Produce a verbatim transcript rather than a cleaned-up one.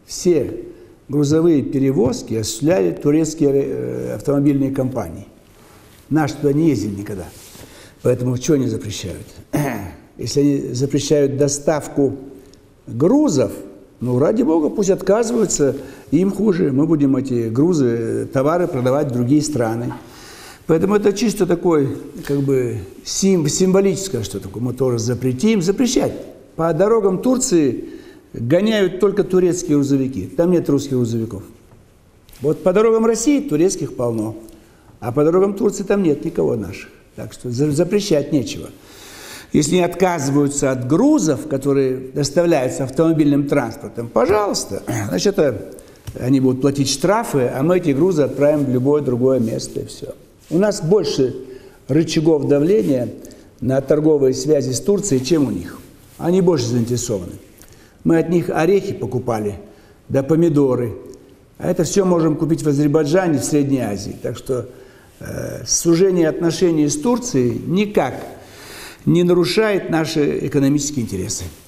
все грузовые перевозки осуществляли турецкие автомобильные компании. Наши туда не ездили никогда. Поэтому что они запрещают? Если они запрещают доставку грузов, ну, ради бога, пусть отказываются, им хуже. Мы будем эти грузы, товары продавать в другие страны. Поэтому это чисто такой, как бы, сим, символическое, что такое. Мы тоже запретим, запрещать. По дорогам Турции гоняют только турецкие грузовики. Там нет русских грузовиков. Вот по дорогам России турецких полно. А по дорогам Турции там нет никого наших. Так что запрещать нечего. Если они отказываются от грузов, которые доставляются автомобильным транспортом, пожалуйста, значит, это, они будут платить штрафы, а мы эти грузы отправим в любое другое место, и все. У нас больше рычагов давления на торговые связи с Турцией, чем у них. Они больше заинтересованы. Мы от них орехи покупали, да помидоры. А это все можем купить в Азербайджане, в Средней Азии. Так что э, сужение отношений с Турцией никак не нарушает наши экономические интересы.